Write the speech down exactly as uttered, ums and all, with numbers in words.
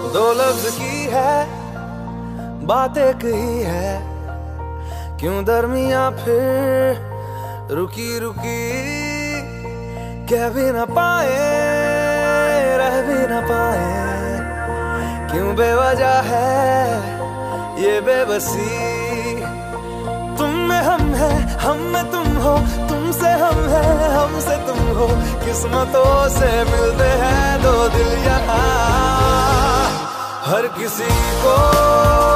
दो लफ्ज की है बात एक ही है, क्यों दरमिया फिर रुकी रुकी, कह भी ना पाए रह भी ना पाए, क्यों बेवजह है ये बेबसी। तुम में हम है, हम में तुम हो, तुमसे हम है, हमसे तुम हो, किस्मतों से मिलते हैं दो दिल यहाँ। हर किसी को